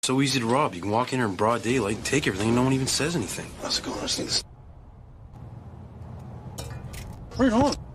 So easy to rob. You can walk in here in broad daylight, take everything, and no one even says anything. How's it going? I just need this. Right on.